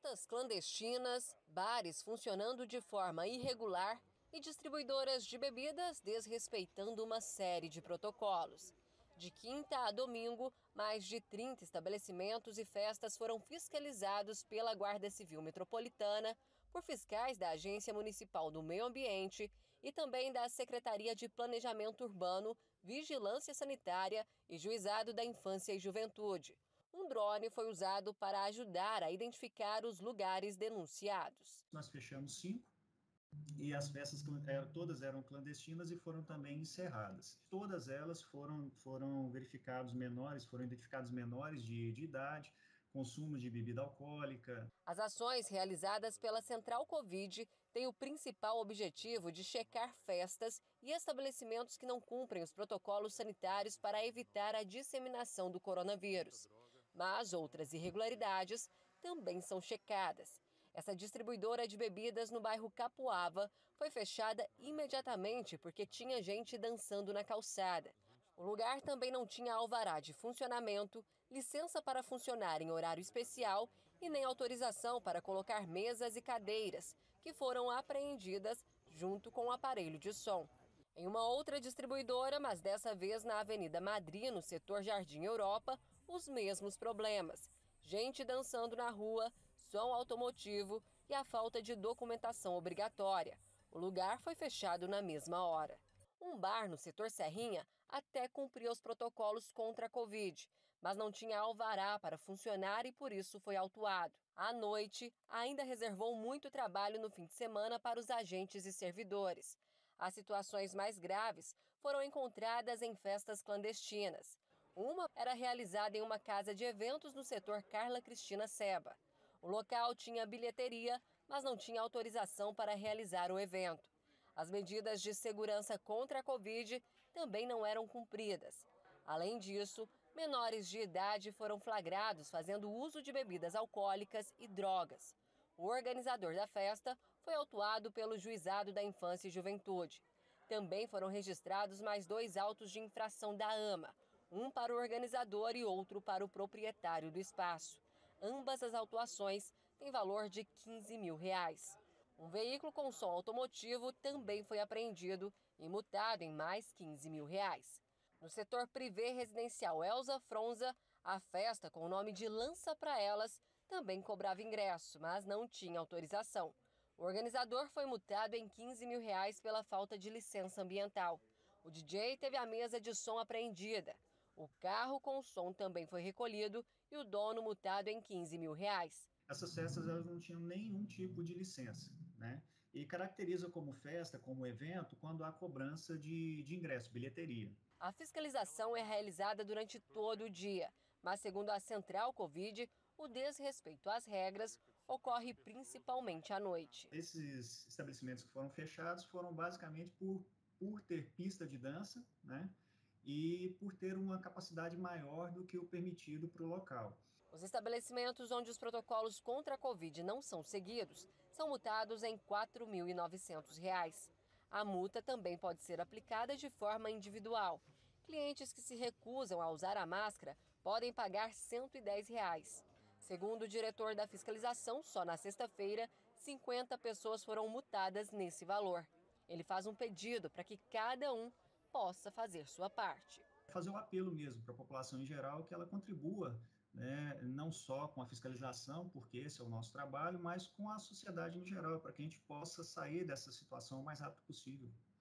Festas clandestinas, bares funcionando de forma irregular e distribuidoras de bebidas desrespeitando uma série de protocolos. De quinta a domingo, mais de 30 estabelecimentos e festas foram fiscalizados pela Guarda Civil Metropolitana, por fiscais da Agência Municipal do Meio Ambiente e também da Secretaria de Planejamento Urbano, Vigilância Sanitária e Juizado da Infância e Juventude. Um drone foi usado para ajudar a identificar os lugares denunciados. Nós fechamos 5 e as festas todas eram clandestinas e foram também encerradas. Todas elas foram identificados menores de idade, consumo de bebida alcoólica. As ações realizadas pela Central Covid têm o principal objetivo de checar festas e estabelecimentos que não cumprem os protocolos sanitários para evitar a disseminação do coronavírus. Mas outras irregularidades também são checadas. Essa distribuidora de bebidas no bairro Capuava foi fechada imediatamente porque tinha gente dançando na calçada. O lugar também não tinha alvará de funcionamento, licença para funcionar em horário especial e nem autorização para colocar mesas e cadeiras, que foram apreendidas junto com o aparelho de som. Em uma outra distribuidora, mas dessa vez na Avenida Madri, no setor Jardim Europa, os mesmos problemas. Gente dançando na rua, som automotivo e a falta de documentação obrigatória. O lugar foi fechado na mesma hora. Um bar no setor Serrinha até cumpria os protocolos contra a Covid, mas não tinha alvará para funcionar e por isso foi autuado. À noite, ainda reservou muito trabalho no fim de semana para os agentes e servidores. As situações mais graves foram encontradas em festas clandestinas. Uma era realizada em uma casa de eventos no setor Carla Cristina Seba. O local tinha bilheteria, mas não tinha autorização para realizar o evento. As medidas de segurança contra a Covid também não eram cumpridas. Além disso, menores de idade foram flagrados fazendo uso de bebidas alcoólicas e drogas. O organizador da festa foi autuado pelo Juizado da Infância e Juventude. Também foram registrados mais 2 autos de infração da AMA, um para o organizador e outro para o proprietário do espaço. Ambas as autuações têm valor de R$15 mil. Um veículo com som automotivo também foi apreendido e multado em mais R$15 mil. No setor privê residencial Elza Fronza, a festa com o nome de Lança Pra Elas também cobrava ingresso, mas não tinha autorização. O organizador foi multado em R$15 mil pela falta de licença ambiental. O DJ teve a mesa de som apreendida. O carro com som também foi recolhido e o dono multado em R$15 mil. Essas festas elas não tinham nenhum tipo de licença, né? E caracteriza como festa, como evento, quando há cobrança de ingresso, bilheteria. A fiscalização é realizada durante todo o dia, mas segundo a Central Covid, o desrespeito às regras ocorre principalmente à noite. Esses estabelecimentos que foram fechados foram basicamente por ter pista de dança, né? E por ter uma capacidade maior do que o permitido para o local. Os estabelecimentos onde os protocolos contra a Covid não são seguidos são multados em R$ 4.900. A multa também pode ser aplicada de forma individual. Clientes que se recusam a usar a máscara podem pagar R$ 110. Segundo o diretor da fiscalização, só na sexta-feira, 50 pessoas foram multadas nesse valor. Ele faz um pedido para que cada um possa fazer sua parte. Fazer um apelo mesmo para a população em geral que ela contribua, né, não só com a fiscalização, porque esse é o nosso trabalho, mas com a sociedade em geral, para que a gente possa sair dessa situação o mais rápido possível.